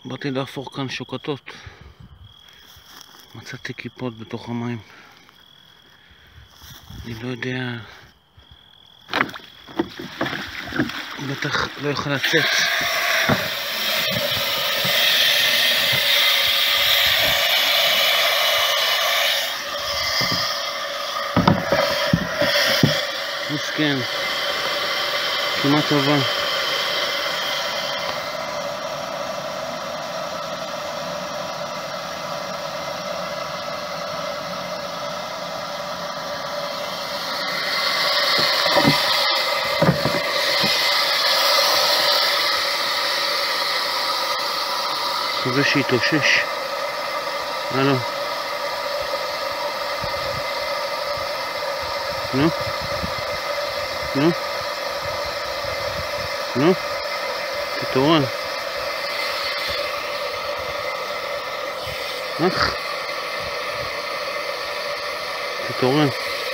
באתי להפוך כאן שוקטות. מצאתי כיפות בתוך המים. אני לא יודע, בטח לא יכול לצאת. מסכן, כמעט טובה. מקווה שיתאושש. הלו. נו? נו? נו? תתעורר. תתעורר.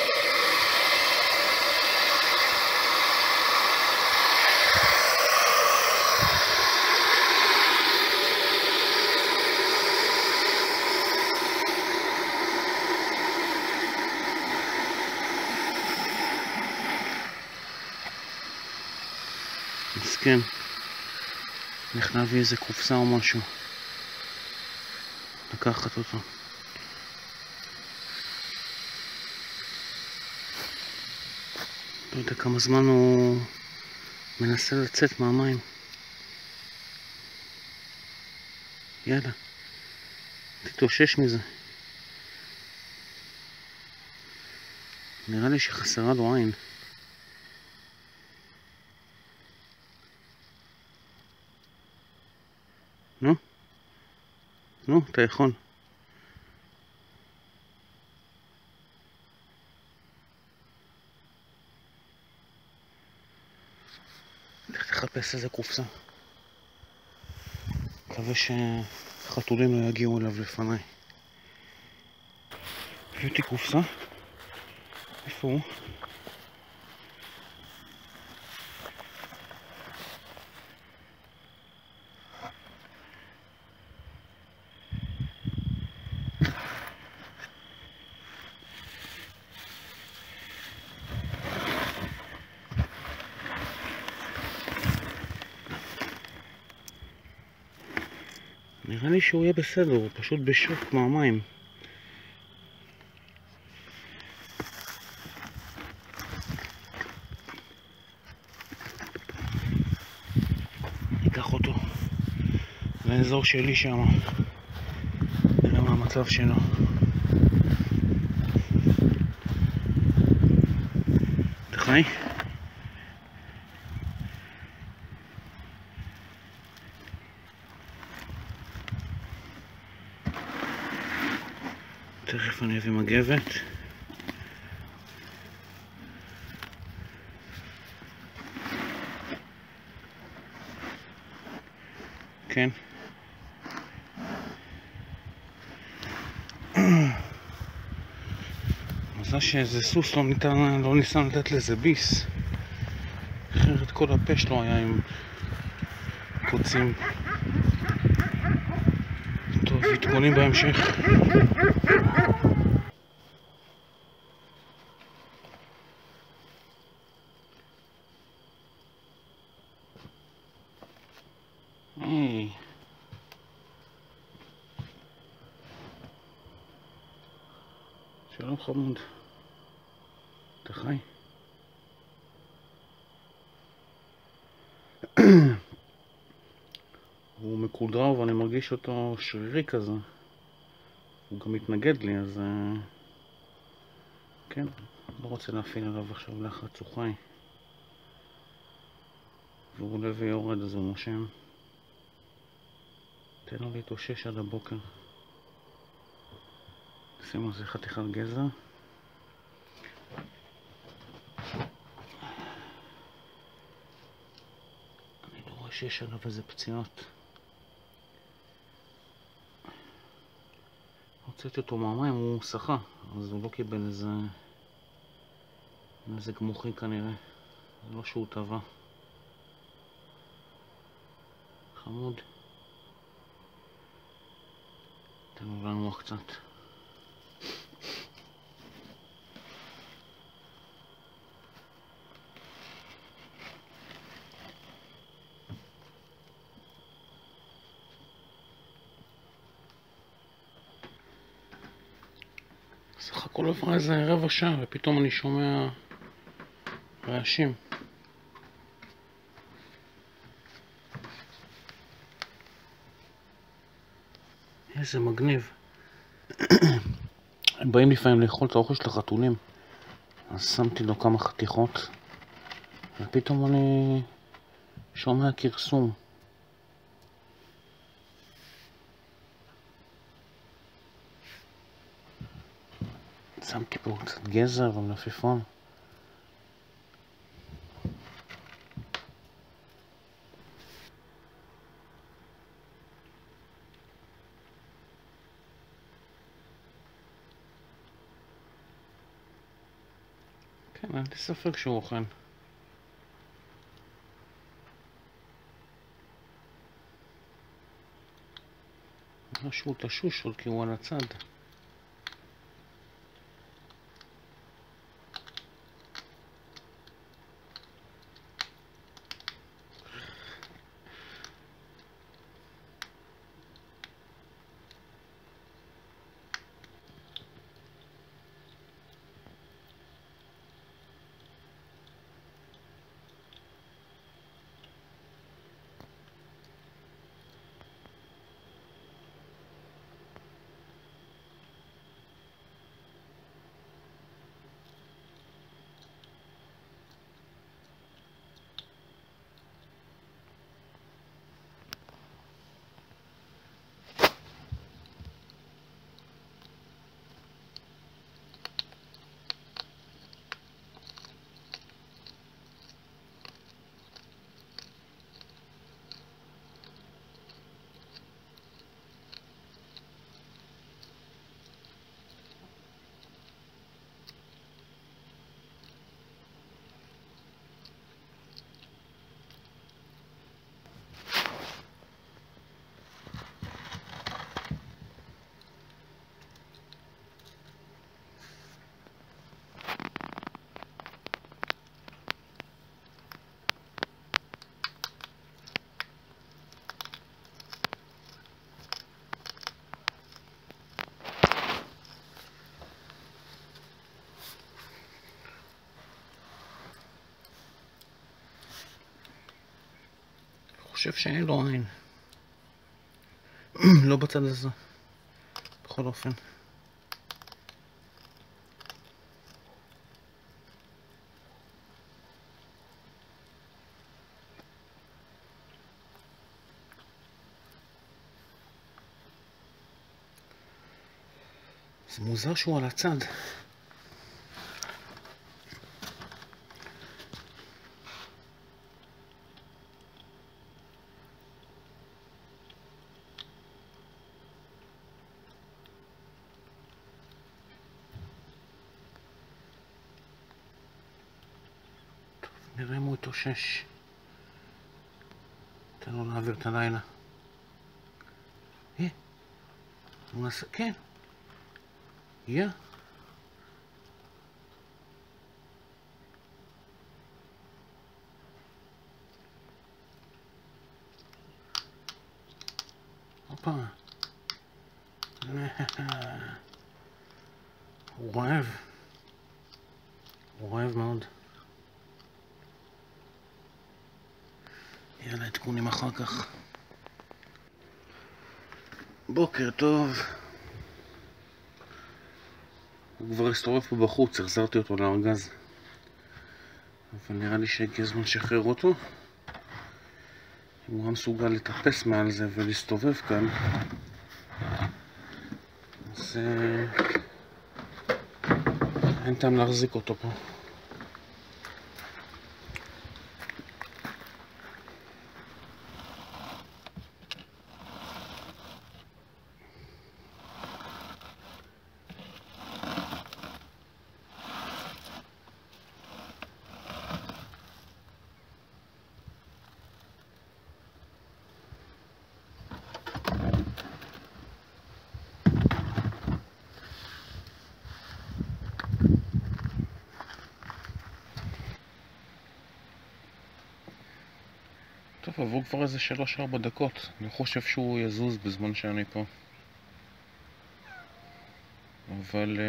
מסכן. איך להביא איזה קופסה או משהו. לקחת אותו. לא יודע כמה זמן הוא מנסה לצאת מהמים. יאללה. תתאושש מזה. נראה לי שחסרה לו עין. נו? נו, אתה יכול. לך תחפש איזה קופסה. מקווה שחתולים לא יגיעו אליו לפניי. הבאתי קופסה. איפה הוא? נראה לי שהוא יהיה בסדר, הוא פשוט בשוק מהמים. ניקח אותו לאזור שלי שם. נראה מה המצב שלו. אתה חי? תכף אני אביא מגבת. כן. מזל שאיזה סוס לא ניסה לתת לזה ביס. אחרת כל הפה שלו היה עם קוצים. טוב, עדכונים בהמשך. היי. שלום חמוד. אתה חי? הוא מקודר ואני מרגיש אותו שרירי כזה. הוא גם מתנגד לי, אז כן, לא רוצה להפעיל עליו עכשיו לחץ, הוא חי. והוא עולה ויורד, אז הוא נושם. תן לו להתאושש עד הבוקר. שים על זה חתיכת גזע. אני לא רואה שיש עליו איזה פציעות. הוצאתי אותו מהמים, הוא שחה, אז הוא לא קיבל איזה נזק מוחי כנראה. זה לא שהוא טבע. חמוד. תנו לנוח קצת. סך הכל עברה איזה רבע שעה ופתאום אני שומע רעשים. איזה מגניב. הם באים לפעמים לאכול את האוכל של החתולים, אז שמתי לו כמה חתיכות ופתאום אני שומע קרסום. שמתי פה קצת גזר ומלפפון. כן, אין לי ספק שהוא אוכל. משהו תשוש עוד כי הוא על הצד. חושב שאין לו עין. לא בצד הזה. בכל אופן. זה מוזר שהוא על הצד. נראה אם הוא יתאושש. תן לו להעביר את הלילה. הוא נעשה... כן. יהיה. הופה. הוא רעב. הוא רעב מאוד. יאללה, עדכונים אחר כך. בוקר טוב. הוא כבר הסתובב פה בחוץ, החזרתי אותו לארגז. אבל נראה לי שהגיע הזמן לשחרר אותו. אם הוא מסוגל לטפס מעל זה ולהסתובב כאן, אז אין טעם להחזיק אותו פה. טוב, עברו כבר איזה 3-4 דקות. אני חושב שהוא יזוז בזמן שאני פה. אבל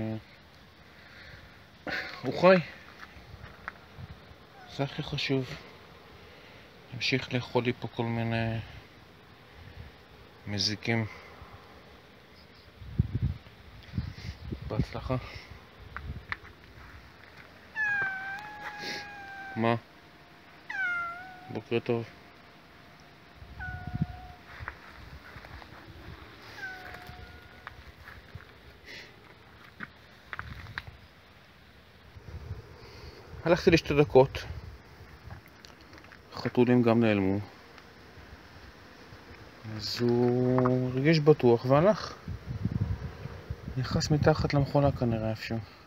הוא חי. זה הכי חשוב. נמשיך לאכול לי פה כל מיני מזיקים. בהצלחה. מה? בוקר טוב. הלכתי ל2 דקות. החתולים גם נעלמו. אז הוא הרגיש בטוח והלך. נכנס מתחת למכונה כנראה איפשהו.